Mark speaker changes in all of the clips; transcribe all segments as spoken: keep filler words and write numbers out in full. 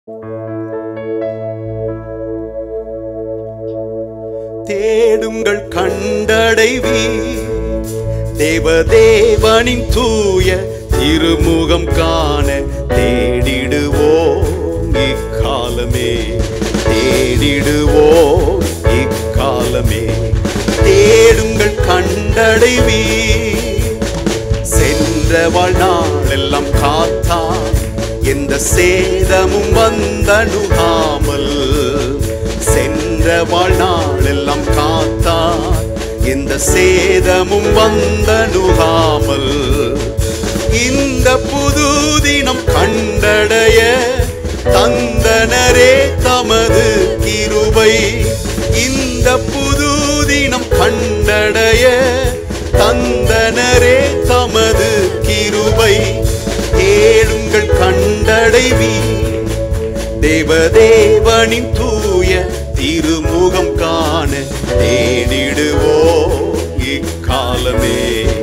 Speaker 1: தேடுங்கள் கண்டடைவீர், தேவதேவனின் தூய திருமுகம் காண தேடிடுவோம் இக்காலமே, தேடிடுவோம் இக்காலமே. தேடுங்கள் கண்டடைவீர், சென்ற வாழ்நாளெல்லாம் காத்தார், எந்த சேதமும் வந்தணுகாமல். சென்ற வாழ்நாளெல்லாம் காத்தார், எந்த சேதமும் வந்தணுகாமல். இந்த புது தினம் கண்டடைய தந்தனரே தமது கிருபை. இந்த புது தினம் கண்டடைய தந்தனரே தமது கிருபை. தேடுங்கள் கண்டடைவீர், தேவதேவனின் தூய திருமுகம் காண தேடிடுவோம் இக்காலமே,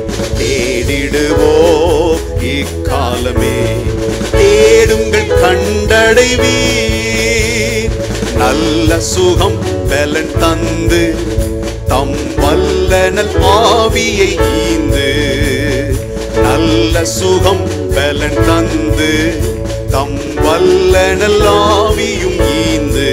Speaker 1: தேடிடுவோம் இக்காலமே. தேடுங்கள் கண்டடைவீர், நல்ல சுகம் பலன் தந்து தம் வல்லனல் ஆவியை ஈந்து. நல்ல சுகம் பலன் தந்து தம் வல்லனல் ஆவியும் ஈந்து.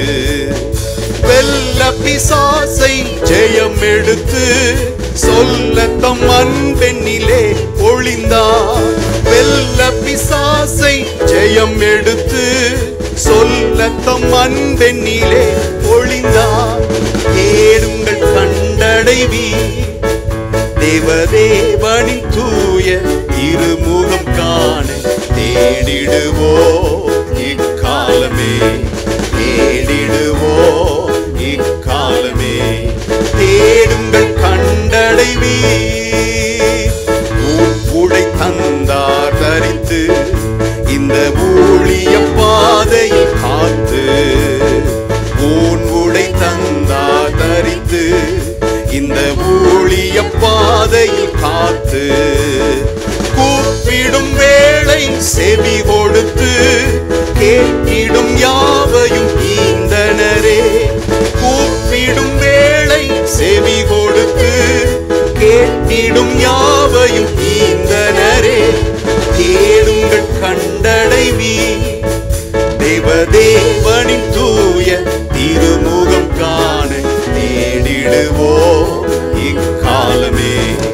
Speaker 1: வெல்ல பிசாசை ஜெயம் எடுத்து சொல்ல தம் அன்பெண்ணிலே ஒளிந்தார். வெல்ல பிசாசை ஜெயம் எடுத்து சொல்ல தம் அன்பெண்ணிலே ஒளிந்தார். தேடுங்கள் கண்டடைவீர், தேவதேவனின் தூய திருமுகம் காண தேடிடுவோம் இக்காலமே, தேடிடுவோம் இக்காலமே. தேடுங்கள் கண்டடைவீர், உடை தந்தார் தரித்து இந்த ஊழிய பாதையில் காத்து. ஊன் உடை தந்தார் தரித்து இந்த ஊழிய பாதையில் காத்து. கூப்பிடும் வேளை செவி கொடுத்து கேட்டிடும் யாவையும் ஈந்தனரே. கூப்பிடும் வேளை செவி கொடுத்து கேட்டிடும் யாவையும் ஈந்தனரே. தேடுங்கள் கண்டடைவீர், தேவதேவனின் தூய திருமுகம் காண தேடிடுவோம் இக்காலமே,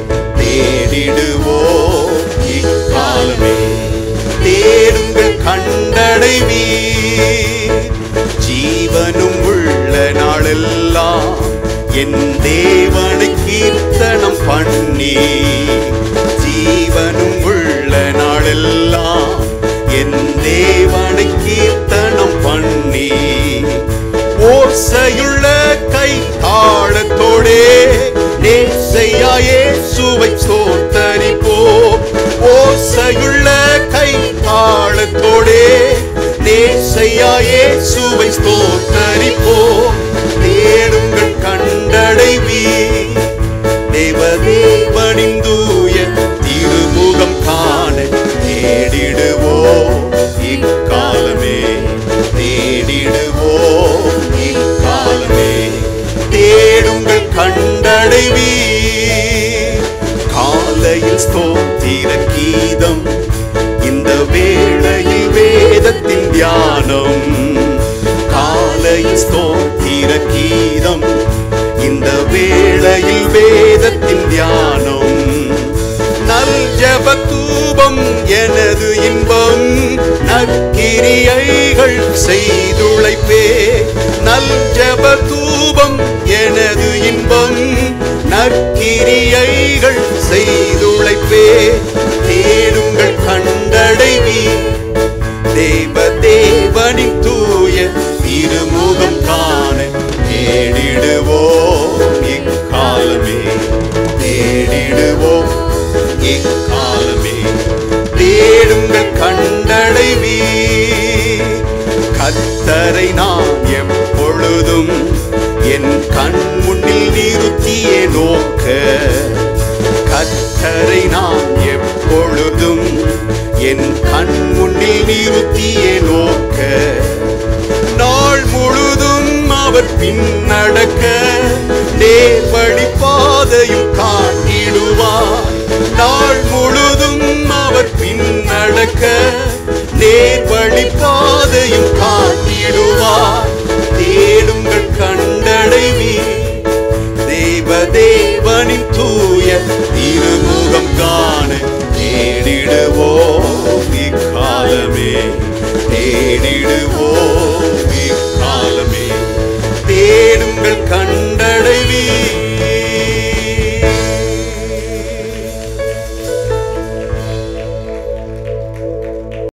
Speaker 1: தேடிடுவோம் இக்காலமே. தேடுங்கள் கண்டடைவீர், ஜீவனும் உள்ள நாளெல்லாம் என் தேவனை கீர்த்தனம் பண்ணி. ஜீவனும் உள்ள நாளெல்லாம் என் தேவனை கீர்த்தனம் பண்ணி. ஓசையுள்ள கை தாளத்தோடே நேசையா இயேசுவை ஸ்தோத்தரிப்போம். ஓசையுள்ள கை தாளத்தோடே நேசையா இயேசுவை ஸ்தோத்தரிப்போம். தேடுங்கள் கண்டடைவீர், தேவதேவனின் தூய திருமுகம் காண தேடிடுவோம் இக்காலமே, தேடிடுவோம் இக்காலமே. தேடுங்கள் கண்டடைவீர், காலையில் ஸ்தோத்திர கீதம், இந்த வேளையில் வேதத்தின் தியானம். காலையில் ஸ்தோத்திர கீதம், இந்த வேளையில் வேதத்தின் தியானம். நல் ஜெப தூபம் எனது இன்பம், நற்கிரியைகள் செய்துழைப்பே. நல் ஜெப தூபம் எனது இன்பம், நற்கிரியைகள் செய்துழைப்பே. தேடுங்கள் கண்டடைவீர், தேவதேவனின் தூய திருமுகம் காண தேடிடுவோம் இக்காலமே, தேடிடுவோம் இக்காலமே. தேடுங்கள் கண்டடைவீர், கர்த்தரை நான் எப்பொழுதும் என் கண் முன்னில் நிறுத்தியே நோக்க. கர்த்தரை நான் எப்பொழுதும் என் கண் முன்னில் நிறுத்தியே நோக்க. அவர் பின்னடக்க நேர்வழி பாதையும் காட்டிடுவார். நாள் முழுதும் அவர் பின்னடக்க நேர்வழி பாதையும் காட்டிடுவார். தேடுங்கள் கண்டடைவீர், தேவ தேவனின் தூய திருமுகம் காண தேடிடுவோம் இக்காலமே, தேடிடுவோம்